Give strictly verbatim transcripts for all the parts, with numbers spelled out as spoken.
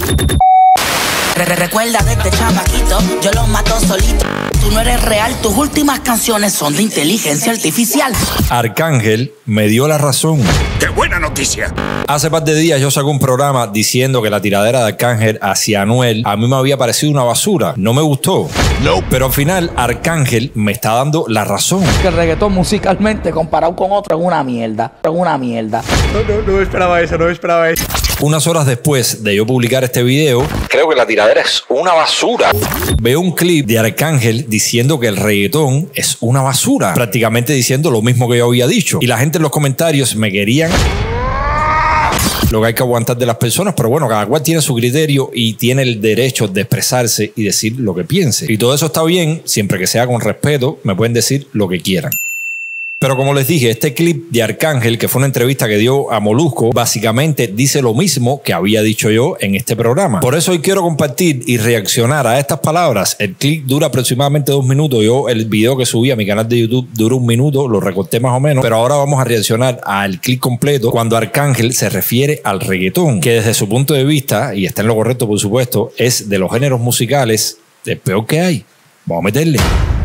Recuerda de este chamaquito, yo lo mato solito. Tú no eres real, tus últimas canciones son de inteligencia artificial. Arcángel me dio la razón. ¡Qué buena noticia! Hace par de días yo saqué un programa diciendo que la tiradera de Arcángel hacia Anuel a mí me había parecido una basura. No me gustó. No. Pero al final Arcángel me está dando la razón. Que el reggaetón musicalmente comparado con otro es una mierda. Es una mierda. No, no, no me esperaba eso, no me esperaba eso. Unas horas después de yo publicar este video, creo que la tiradera es una basura. Veo un clip de Arcángel diciendo que el reggaetón es una basura, prácticamente diciendo lo mismo que yo había dicho. Y la gente en los comentarios me querían lo que hay que aguantar de las personas, pero bueno, cada cual tiene su criterio y tiene el derecho de expresarse y decir lo que piense. Y todo eso está bien, siempre que sea con respeto, me pueden decir lo que quieran. Pero como les dije, este clip de Arcángel, que fue una entrevista que dio a Molusco, básicamente dice lo mismo que había dicho yo en este programa. Por eso hoy quiero compartir y reaccionar a estas palabras. El clip dura aproximadamente dos minutos. Yo el video que subí a mi canal de YouTube dura un minuto, lo recorté más o menos. Pero ahora vamos a reaccionar al clip completo cuando Arcángel se refiere al reggaetón, que desde su punto de vista, y está en lo correcto por supuesto, es de los géneros musicales el peor que hay. Vamos a meterle.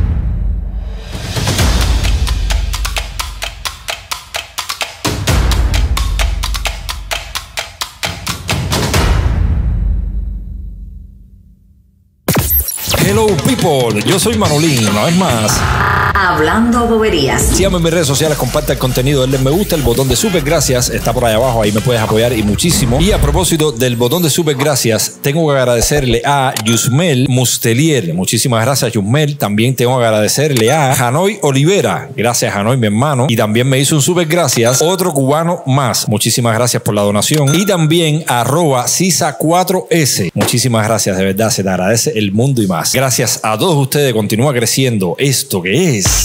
Hello people, yo soy Manolín, una vez más. Hablando boberías. Síganme en mis redes sociales, comparte el contenido, denle me gusta, el botón de super gracias está por ahí abajo, ahí me puedes apoyar y muchísimo. Y a propósito del botón de super gracias, tengo que agradecerle a Yusmel Mustelier, muchísimas gracias Yusmel. También tengo que agradecerle a Janoy Olivera, gracias Janoy mi hermano, y también me hizo un super gracias otro cubano más, muchísimas gracias por la donación. Y también a arroba Sisa cuatro S, muchísimas gracias, de verdad se te agradece el mundo y más. Gracias a todos ustedes, continúa creciendo esto que es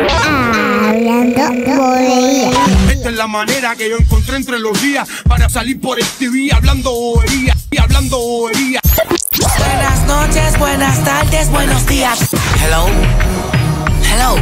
Hablando boberías. Esta es la manera que yo encontré entre los días para salir por este día hablando boberías y hablando boberías. Buenas noches, buenas tardes, buenos días. Hello. Hello.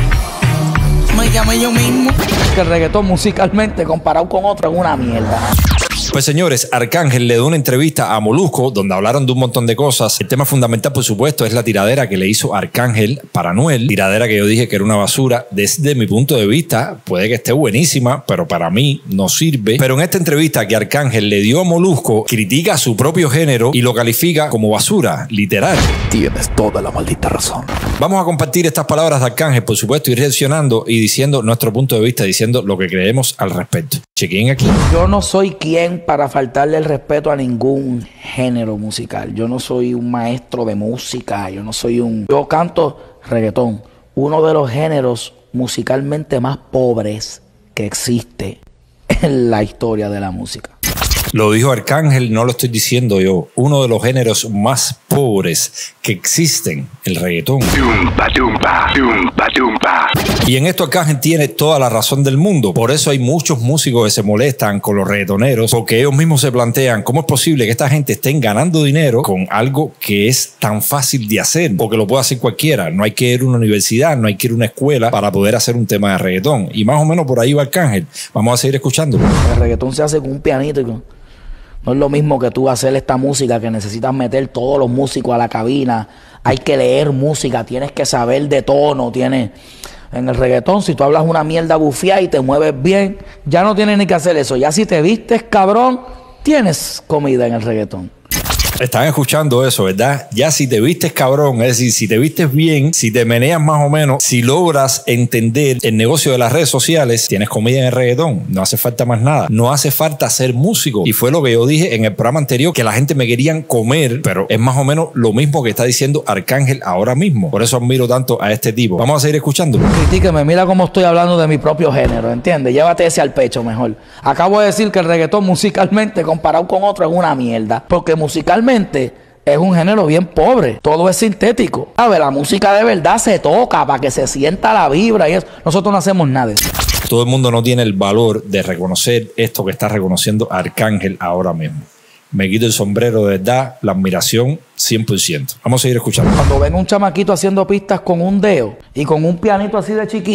Me llamo yo mismo. Que el reggaetón musicalmente comparado con otro es una mierda. Pues señores, Arcángel le dio una entrevista a Molusco donde hablaron de un montón de cosas. El tema fundamental, por supuesto, es la tiradera que le hizo Arcángel para Anuel. Tiradera que yo dije que era una basura. Desde mi punto de vista, puede que esté buenísima, pero para mí no sirve. Pero en esta entrevista que Arcángel le dio a Molusco, critica a su propio género y lo califica como basura, literal. Tienes toda la maldita razón. Vamos a compartir estas palabras de Arcángel, por supuesto, y reaccionando y diciendo nuestro punto de vista, diciendo lo que creemos al respecto. Chequen aquí. Yo no soy quien para faltarle el respeto a ningún género musical. Yo no soy un maestro de música, yo no soy un... Yo canto reggaetón, uno de los géneros musicalmente más pobres que existe en la historia de la música. Lo dijo Arcángel, no lo estoy diciendo yo. Uno de los géneros más pobres que existen, el reggaetón. Tumba, tumba, tumba, tumba. Y en esto Arcángel tiene toda la razón del mundo. Por eso hay muchos músicos que se molestan con los reggaetoneros, porque ellos mismos se plantean cómo es posible que esta gente estén ganando dinero con algo que es tan fácil de hacer, porque lo puede hacer cualquiera. No hay que ir a una universidad, no hay que ir a una escuela para poder hacer un tema de reggaetón. Y más o menos por ahí va Arcángel. Vamos a seguir escuchándolo. El reggaetón se hace con un pianito y con... No es lo mismo que tú hacer esta música que necesitas meter todos los músicos a la cabina. Hay que leer música, tienes que saber de tono. Tienes... En el reggaetón, si tú hablas una mierda bufiada y te mueves bien, ya no tienes ni que hacer eso. Ya si te vistes, cabrón, tienes comida en el reggaetón. Están escuchando eso, ¿verdad? Ya si te vistes cabrón, es decir, si te vistes bien, si te meneas más o menos, si logras entender el negocio de las redes sociales, tienes comida en el reggaetón. No hace falta más nada. No hace falta ser músico. Y fue lo que yo dije en el programa anterior, que la gente me querían comer, pero es más o menos lo mismo que está diciendo Arcángel ahora mismo. Por eso admiro tanto a este tipo. Vamos a seguir escuchándolo. Critíqueme, mira cómo estoy hablando de mi propio género, ¿entiendes? Llévate ese al pecho mejor. Acabo de decir que el reggaetón musicalmente comparado con otro es una mierda. Porque musicalmente es un género bien pobre. Todo es sintético. A ver, la música de verdad se toca para que se sienta la vibra y eso. Nosotros no hacemos nada de eso. Todo el mundo no tiene el valor de reconocer esto que está reconociendo Arcángel ahora mismo. Me quito el sombrero, de verdad, la admiración cien por ciento. Vamos a seguir escuchando. Cuando ven un chamaquito haciendo pistas con un dedo y con un pianito así de chiquito,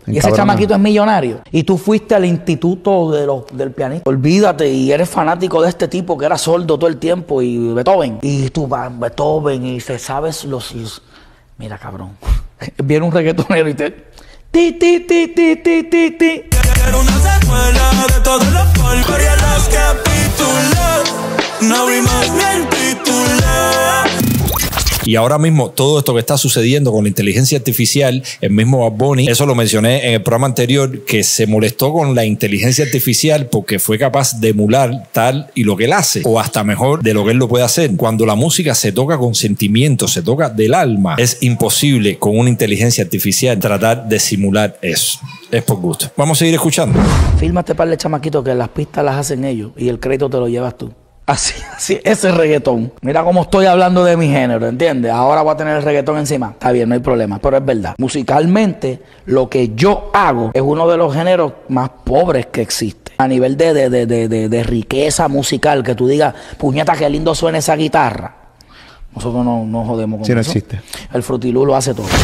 Y ese chamaquito es millonario. Y tú fuiste al instituto de los, del pianista. Olvídate, y eres fanático de este tipo que era sordo todo el tiempo, y Beethoven. Y tú vas, Beethoven, y se sabes los... los mira, cabrón. Viene un reggaetonero y te... Ti, ti, ti, ti, ti, ti, ti. Era una secuela de todos los folclores a los capítulos. No abrimos ni el título. Y ahora mismo todo esto que está sucediendo con la inteligencia artificial, el mismo Bad Bunny, eso lo mencioné en el programa anterior, que se molestó con la inteligencia artificial porque fue capaz de emular tal y lo que él hace, o hasta mejor de lo que él lo puede hacer. Cuando la música se toca con sentimiento, se toca del alma, es imposible con una inteligencia artificial tratar de simular eso. Es por gusto. Vamos a seguir escuchando. Fírmate para el chamaquito que las pistas las hacen ellos y el crédito te lo llevas tú. Así, así, ese reggaetón. Mira cómo estoy hablando de mi género, ¿entiendes? Ahora voy a tener el reggaetón encima. Está bien, no hay problema, pero es verdad. Musicalmente, lo que yo hago es uno de los géneros más pobres que existe. A nivel de, de, de, de, de, de riqueza musical, que tú digas, puñeta, qué lindo suena esa guitarra. Nosotros no, no jodemos con sí, eso. no existe. El Fruity Loop lo hace todo.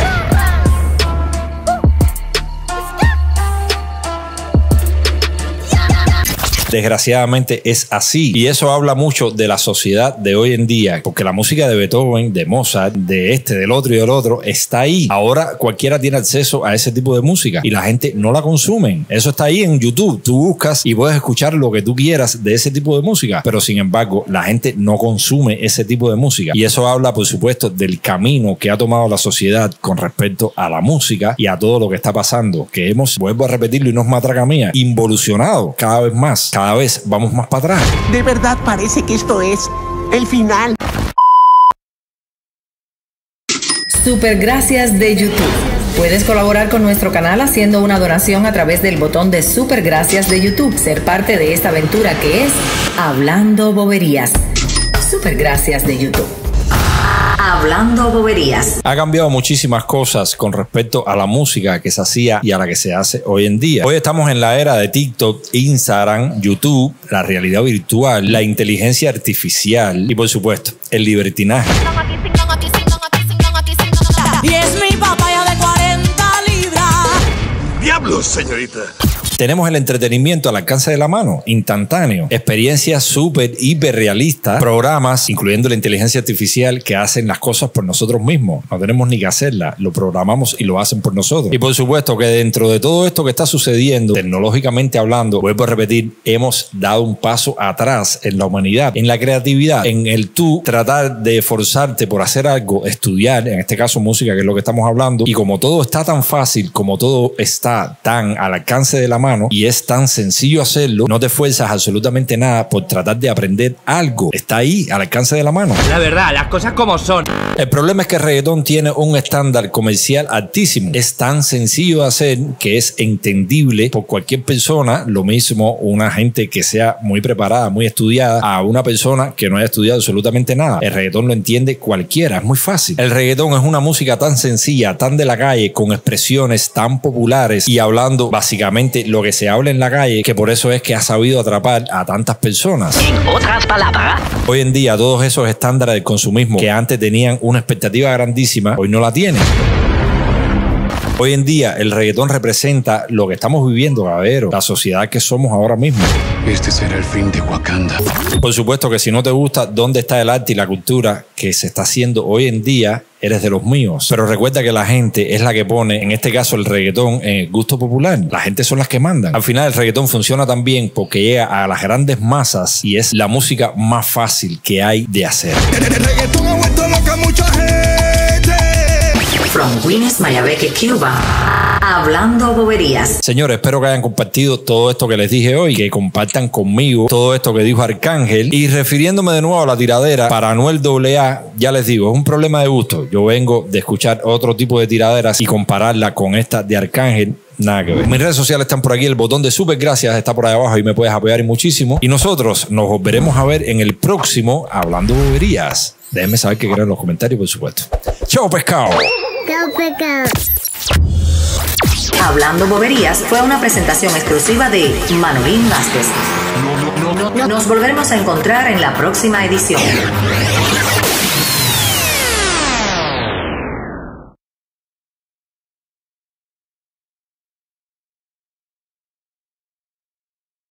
Desgraciadamente es así, y eso habla mucho de la sociedad de hoy en día, porque la música de Beethoven, de Mozart, de este, del otro y del otro está ahí. Ahora cualquiera tiene acceso a ese tipo de música y la gente no la consume. Eso está ahí en YouTube. Tú buscas y puedes escuchar lo que tú quieras de ese tipo de música, pero sin embargo la gente no consume ese tipo de música, y eso habla, por supuesto, del camino que ha tomado la sociedad con respecto a la música y a todo lo que está pasando, que hemos, vuelvo a repetirlo y no es matraca mía, involucionado cada vez más. Cada vez vamos más para atrás. De verdad parece que esto es el final. Super gracias de YouTube. Puedes colaborar con nuestro canal haciendo una donación a través del botón de Super gracias de YouTube. Ser parte de esta aventura que es Hablando Boberías. Super gracias de YouTube. Hablando Boberías. Ha cambiado muchísimas cosas con respecto a la música que se hacía y a la que se hace hoy en día. Hoy estamos en la era de TikTok, Instagram, YouTube, la realidad virtual, la inteligencia artificial y, por supuesto, el libertinaje. Y es mi papaya de cuarenta libras. ¡Diablos, señorita! Tenemos el entretenimiento al alcance de la mano, instantáneo, experiencias súper, hiper realistas, programas, incluyendo la inteligencia artificial, que hacen las cosas por nosotros mismos. No tenemos ni que hacerlas, lo programamos y lo hacen por nosotros. Y por supuesto que dentro de todo esto que está sucediendo, tecnológicamente hablando, vuelvo a repetir, hemos dado un paso atrás en la humanidad, en la creatividad, en el tú tratar de esforzarte por hacer algo, estudiar, en este caso música, que es lo que estamos hablando, y como todo está tan fácil, como todo está tan al alcance de la mano, y es tan sencillo hacerlo, no te esfuerzas absolutamente nada por tratar de aprender algo. Está ahí, al alcance de la mano. La verdad, las cosas como son. El problema es que el reggaetón tiene un estándar comercial altísimo. Es tan sencillo de hacer que es entendible por cualquier persona. Lo mismo una gente que sea muy preparada, muy estudiada, a una persona que no haya estudiado absolutamente nada. El reggaetón lo entiende cualquiera, es muy fácil. El reggaetón es una música tan sencilla, tan de la calle, con expresiones tan populares y hablando básicamente lo que se habla en la calle, que por eso es que ha sabido atrapar a tantas personas. En otras palabras, hoy en día todos esos estándares del consumismo que antes tenían una expectativa grandísima, hoy no la tienen. Hoy en día el reggaetón representa lo que estamos viviendo, caballero, la sociedad que somos ahora mismo. Este será el fin de Wakanda. Por supuesto que si no te gusta dónde está el arte y la cultura que se está haciendo hoy en día, eres de los míos. Pero recuerda que la gente es la que pone, en este caso el reggaetón, en el gusto popular. La gente son las que mandan. Al final el reggaetón funciona tan bien porque llega a las grandes masas y es la música más fácil que hay de hacer. El reggaetón ha vuelto loca a mucha gente. From Guinness, Mayabeque, Cuba. Hablando Boberías. Señores, espero que hayan compartido todo esto que les dije hoy, que compartan conmigo todo esto que dijo Arcángel. Y refiriéndome de nuevo a la tiradera, para Anuel doble A, ya les digo, es un problema de gusto. Yo vengo de escuchar otro tipo de tiraderas y compararla con esta de Arcángel, nada que ver. Mis redes sociales están por aquí, el botón de super gracias está por ahí abajo y me puedes apoyar y muchísimo. Y nosotros nos volveremos a ver en el próximo Hablando Boberías. Déjenme saber qué quieren en los comentarios, por supuesto. ¡Chao, pescado! Chao, pescado. Hablando Boberías fue una presentación exclusiva de Manolín Vázquez. Nos volveremos a encontrar en la próxima edición.